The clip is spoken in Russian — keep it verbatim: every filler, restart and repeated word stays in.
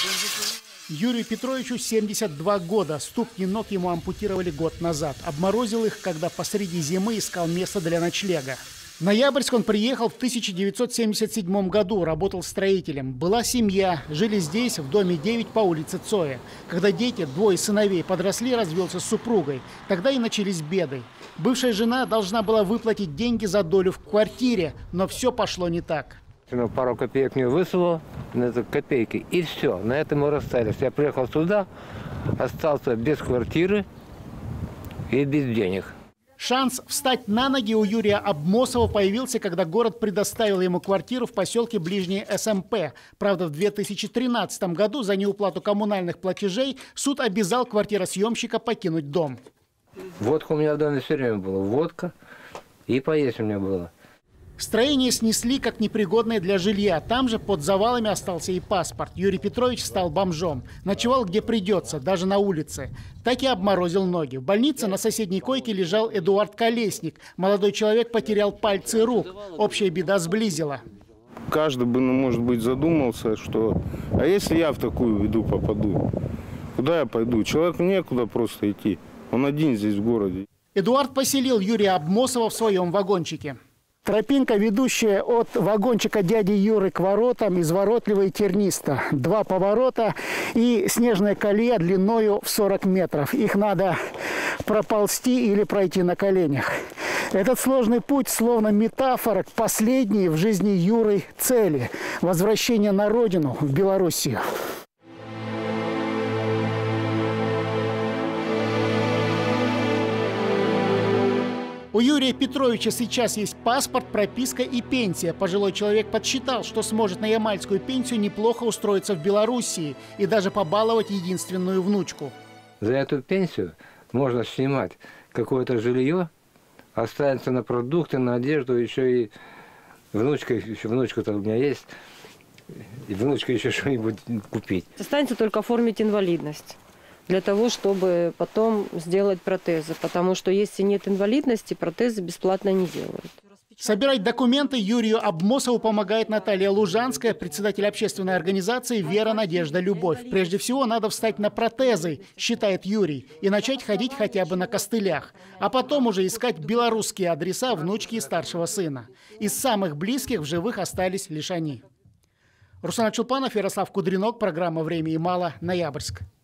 Юрию Петровичу семьдесят два года. Ступни ног ему ампутировали год назад. Обморозил их, когда посреди зимы искал место для ночлега. В Ноябрьск он приехал в тысяча девятьсот семьдесят седьмом году, работал строителем. Была семья, жили здесь, в доме девять по улице Цоя. Когда дети, двое сыновей, подросли, развелся с супругой. Тогда и начались беды. Бывшая жена должна была выплатить деньги за долю в квартире, но все пошло не так. Пару копеек мне высыло, на это копейки, и все, на этом мы расстались. Я приехал сюда, остался без квартиры и без денег. Шанс встать на ноги у Юрия Обмосова появился, когда город предоставил ему квартиру в поселке Ближний СМП. Правда, в две тысячи тринадцатом году за неуплату коммунальных платежей суд обязал квартиросъемщика покинуть дом. Водка у меня в доме все время была, водка и поесть у меня было. Строение снесли как непригодное для жилья. Там же под завалами остался и паспорт. Юрий Петрович стал бомжом. Ночевал где придется, даже на улице. Так и обморозил ноги. В больнице на соседней койке лежал Эдуард Колесник. Молодой человек потерял пальцы рук. Общая беда сблизила. Каждый бы, ну, может быть, задумался, что а если я в такую беду попаду? Куда я пойду? Человеку некуда просто идти. Он один здесь в городе. Эдуард поселил Юрия Обмосова в своем вагончике. Тропинка, ведущая от вагончика дяди Юры к воротам, изворотливо и тернисто. Два поворота и снежная колея длиною в сорок метров. Их надо проползти или пройти на коленях. Этот сложный путь словно метафора к последней в жизни Юры цели – возвращение на родину, в Белоруссию. У Юрия Петровича сейчас есть паспорт, прописка и пенсия. Пожилой человек подсчитал, что сможет на ямальскую пенсию неплохо устроиться в Белоруссии и даже побаловать единственную внучку. За эту пенсию можно снимать какое-то жилье, останется на продукты, на одежду, еще и внучка, еще внучка-то у меня есть, и внучка еще что-нибудь купить. Останется только оформить инвалидность, для того, чтобы потом сделать протезы. Потому что если нет инвалидности, протезы бесплатно не делают. Собирать документы Юрию Обмосову помогает Наталья Лужанская, председатель общественной организации «Вера, надежда, любовь». Прежде всего, надо встать на протезы, считает Юрий, и начать ходить хотя бы на костылях. А потом уже искать белорусские адреса внучки и старшего сына. Из самых близких в живых остались лишь они. Руслан Чулпанов, Ярослав Кудринок, программа «Время и мало», Ноябрьск.